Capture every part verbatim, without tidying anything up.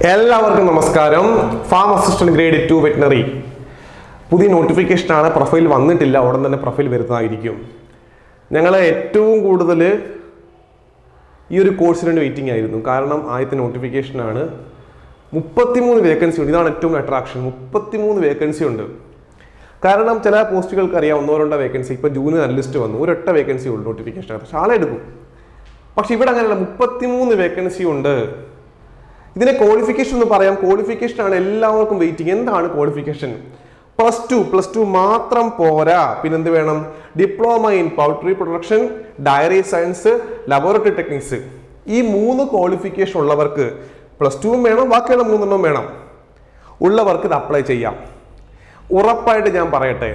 എല്ലാവർക്കും നമസ്കാരം. Farm assistant grade two veterinary പുതിയ നോട്ടിഫിക്കേഷനാണ്. പ്രൊഫൈൽ വന്നിട്ടില്ല, ഉടൻ തന്നെ പ്രൊഫൈൽ വരുന്നതായിരിക്കും. ഞങ്ങൾ ഏറ്റവും കൂടുതൽ ഈ ഒരു കോഴ്സിന് വേണ്ടി വെയിറ്റിംഗ് ആയിരുന്നു. കാരണം ആദ്യത്തെ നോട്ടിഫിക്കേഷനാണ്. മുപ്പത്തിമൂന്ന് വേക്കൻസി ഉണ്ട്. ഇതാണ് ഏറ്റവും അട്രാക്ഷൻ. മുപ്പത്തിമൂന്ന് വേക്കൻസി ഉണ്ട്. കാരണം ചില പോസ്റ്റുകൾക്ക് അറിയാം ഒന്നോ രണ്ടോ വേക്കൻസി. ഇപ്പോൾ ജൂനിയർ അനലിസ്റ്റ് വന്നു, ഒരൊറ്റ വേക്കൻസി ഉള്ളൂ നോട്ടിഫിക്കേഷൻ. പക്ഷേ ആളെ എടുക്കും. പക്ഷെ ഇവിടെ അങ്ങനെയല്ല, മുപ്പത്തിമൂന്ന് വേക്കൻസി ഉണ്ട്. ഇതിനെ ക്വാളിഫിക്കേഷൻ എന്ന് പറയാം. ക്വാളിഫിക്കേഷൻ ആണ് എല്ലാവർക്കും വെയിറ്റിംഗ്. എന്താണ് qualification? Plus two plus two മാത്രം പോരാ. പിന്നെന്ത് വേണം? Diploma in poultry production, dairy science, laboratory techniques. ഈ മൂന്ന് ക്വാളിഫിക്കേഷൻ ഉള്ളവർക്ക് പ്ലസ് ടുവും വേണം, ബാക്കിയുള്ള മൂന്നെണ്ണം വേണം. ഉള്ളവർക്ക് ഇത് അപ്ലൈ ചെയ്യാം. ഉറപ്പായിട്ട് ഞാൻ പറയട്ടെ,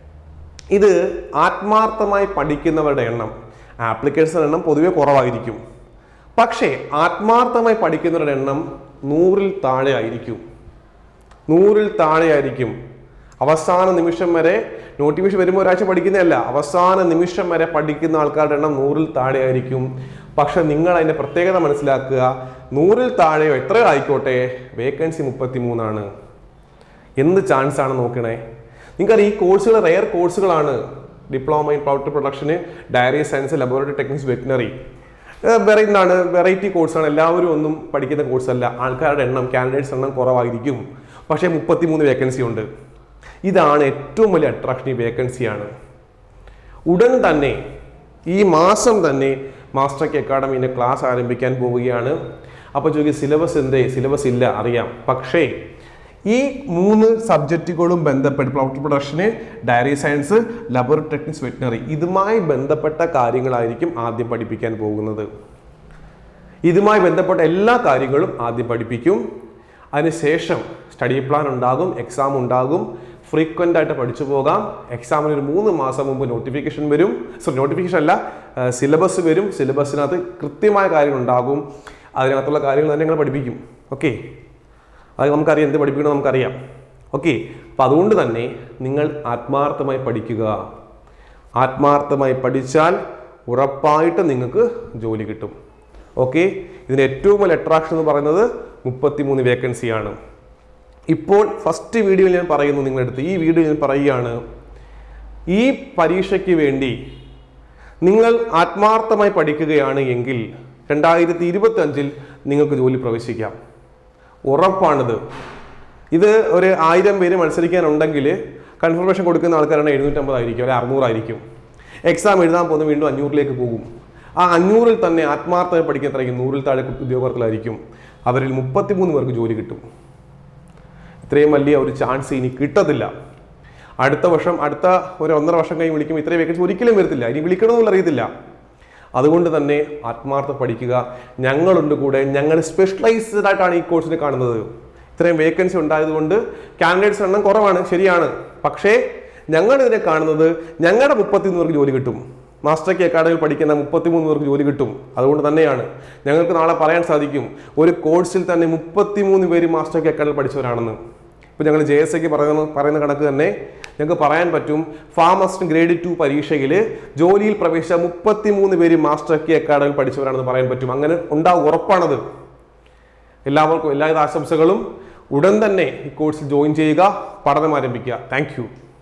ഇത് ആത്മാർത്ഥമായി പഠിക്കുന്നവരുടെ എണ്ണം, ആപ്ലിക്കേഷൻ്റെ എണ്ണം പൊതുവെ കുറവായിരിക്കും. പക്ഷേ ആത്മാർത്ഥമായി പഠിക്കുന്നവരുടെ എണ്ണം നൂറിൽ താഴെ ആയിരിക്കും. നൂറിൽ താഴെ ആയിരിക്കും. അവസാന നിമിഷം വരെ നോട്ടിഫിക്കേഷൻ വരുമ്പോൾ ഒരാഴ്ച പഠിക്കുന്നതല്ല, അവസാന നിമിഷം വരെ പഠിക്കുന്ന ആൾക്കാരുടെ എണ്ണം നൂറിൽ താഴെ ആയിരിക്കും. പക്ഷെ നിങ്ങൾ അതിൻ്റെ പ്രത്യേകത മനസ്സിലാക്കുക. നൂറിൽ താഴെയോ എത്രയോ ആയിക്കോട്ടെ, വേക്കൻസി മുപ്പത്തി മൂന്നാണ്. എന്ത് ചാൻസ് ആണ് നോക്കണേ. നിങ്ങൾക്കറിയാം, ഈ കോഴ്സുകൾ റെയർ കോഴ്സുകളാണ്. Diploma in poultry production, dairy science, laboratory techniques, veterinary വെറൈറ്റിയാണ് വെറൈറ്റി കോഴ്സാണ്. എല്ലാവരും ഒന്നും പഠിക്കുന്ന കോഴ്സല്ല. ആൾക്കാരുടെ എണ്ണം, കാൻഡിഡേറ്റ്സ് എണ്ണം കുറവായിരിക്കും. പക്ഷേ മുപ്പത്തിമൂന്ന് വേക്കൻസി ഉണ്ട്. ഇതാണ് ഏറ്റവും വലിയ അട്രാക്ഷൻ. ഈ വേക്കൻസിയാണ്. ഉടൻ തന്നെ ഈ മാസം തന്നെ മാസ്റ്റർ കെ അക്കാഡമിൻ്റെ ക്ലാസ് ആരംഭിക്കാൻ പോവുകയാണ്. അപ്പോൾ ചോദിക്കും, സിലബസ് എന്തേ? സിലബസ് ഇല്ല, അറിയാം. പക്ഷേ ഈ മൂന്ന് സബ്ജക്റ്റുകളും ബന്ധപ്പെട്ട് poultry production, dairy science, laboratory techniques, veterinary, ഇതുമായി ബന്ധപ്പെട്ട കാര്യങ്ങളായിരിക്കും ആദ്യം പഠിപ്പിക്കാൻ പോകുന്നത്. ഇതുമായി ബന്ധപ്പെട്ട എല്ലാ കാര്യങ്ങളും ആദ്യം പഠിപ്പിക്കും. അതിനുശേഷം സ്റ്റഡി പ്ലാൻ ഉണ്ടാകും, എക്സാം ഉണ്ടാകും. ഫ്രീക്വൻ്റ് ആയിട്ട് പഠിച്ചു പോകാം. എക്സാമിന് ഒരു മൂന്ന് മാസം മുമ്പ് നോട്ടിഫിക്കേഷൻ വരും. സോറി, നോട്ടിഫിക്കേഷൻ അല്ല, സിലബസ് വരും. സിലബസിനകത്ത് കൃത്യമായ കാര്യങ്ങൾ ഉണ്ടാകും. അതിനകത്തുള്ള കാര്യങ്ങൾ തന്നെ ഞങ്ങൾ പഠിപ്പിക്കും. ഓക്കെ, അത് നമുക്കറിയാം. എന്ത് പഠിപ്പിക്കണം നമുക്കറിയാം. ഓക്കെ, അപ്പം അതുകൊണ്ട് തന്നെ നിങ്ങൾ ആത്മാർത്ഥമായി പഠിക്കുക. ആത്മാർത്ഥമായി പഠിച്ചാൽ ഉറപ്പായിട്ട് നിങ്ങൾക്ക് ജോലി കിട്ടും. ഓക്കെ, ഇതിൻ്റെ ഏറ്റവും വലിയ അട്രാക്ഷൻ എന്ന് പറയുന്നത് മുപ്പത്തിമൂന്ന് വേക്കൻസിയാണ്. ഇപ്പോൾ ഫസ്റ്റ് വീഡിയോയിൽ ഞാൻ പറയുന്നു നിങ്ങളെടുത്ത്, ഈ വീഡിയോ ഞാൻ പറയുകയാണ്, ഈ പരീക്ഷയ്ക്ക് വേണ്ടി നിങ്ങൾ ആത്മാർത്ഥമായി പഠിക്കുകയാണ് എങ്കിൽ രണ്ടായിരത്തി ഇരുപത്തി അഞ്ചിൽ നിങ്ങൾക്ക് ജോലി പ്രവേശിക്കാം. ഉറപ്പാണിത്. ഇത് ഒരു ആയിരം പേര് മത്സരിക്കാനുണ്ടെങ്കിൽ കൺഫർമേഷൻ കൊടുക്കുന്ന ആൾക്കാരാണ് എഴുന്നൂറ്റമ്പതായിരിക്കും, അല്ലെങ്കിൽ അറുന്നൂറായിരിക്കും. എക്സാം എഴുതാൻ പോകുന്ന വീണ്ടും അഞ്ഞൂറിലേക്ക് പോകും. ആ അഞ്ഞൂറിൽ തന്നെ ആത്മാർത്ഥമായി പഠിക്കുന്നതായിരിക്കും നൂറിൽ താഴെ ഉദ്യോഗാർത്ഥികളായിരിക്കും. അവരിൽ മുപ്പത്തിമൂന്ന് പേർക്ക് ജോലി കിട്ടും. ഇത്രയും വലിയ ഒരു ചാൻസ് ഇനി കിട്ടത്തില്ല. അടുത്ത വർഷം, അടുത്ത ഒരു ഒന്നര വർഷം കഴിഞ്ഞ് വിളിക്കുമ്പോൾ ഇത്രയും വേക്കൻസി ഒരിക്കലും വരത്തില്ല. ഇനി വിളിക്കണമെന്നുള്ള അറിയത്തില്ല. അതുകൊണ്ട് തന്നെ ആത്മാർത്ഥ പഠിക്കുക. ഞങ്ങളുണ്ട് കൂടെ. ഞങ്ങൾ സ്പെഷ്യലൈസ്ഡ് ആയിട്ടാണ് ഈ കോഴ്സിനെ കാണുന്നത്. ഇത്രയും വേക്കൻസി ഉണ്ടായതുകൊണ്ട് കാൻഡിഡേറ്റ്സ് എണ്ണം കുറവാണ്, ശരിയാണ്. പക്ഷേ ഞങ്ങൾ ഇതിനെ കാണുന്നത്, ഞങ്ങളുടെ മുപ്പത്തിമൂന്ന് പേർക്ക് ജോലി കിട്ടും. മാസ്റ്റർ കെ അക്കാഡമിയിൽ പഠിക്കുന്ന മുപ്പത്തിമൂന്ന് പേർക്ക് ജോലി കിട്ടും. അതുകൊണ്ട് തന്നെയാണ് ഞങ്ങൾക്ക് നാളെ പറയാൻ സാധിക്കും, ഒരു കോഴ്സിൽ തന്നെ മുപ്പത്തിമൂന്ന് പേര് മാസ്റ്റർ കെ അക്കാഡമിയിൽ പഠിച്ചവരാണെന്ന്. ഇപ്പോൾ ഞങ്ങൾ ജെ എസ് എക്ക് പറയുന്ന പറയുന്ന കണക്ക് തന്നെ ഞങ്ങൾക്ക് പറയാൻ പറ്റും, ഫാം അസിസ്റ്റന്റ് ഗ്രേഡ് ടു പരീക്ഷയിൽ ജോലിയിൽ പ്രവേശിച്ച മുപ്പത്തിമൂന്ന് പേര് മാസ്റ്റർ കെ അക്കാഡമിയിൽ പഠിച്ചവരാണെന്ന് പറയാൻ പറ്റും. അങ്ങനെ ഉണ്ടാവും, ഉറപ്പാണത്. എല്ലാവർക്കും എല്ലാവിധ ആശംസകളും. ഉടൻ തന്നെ ഈ കോഴ്സിൽ ജോയിൻ ചെയ്യുക, പഠനം ആരംഭിക്കുക. Thank U.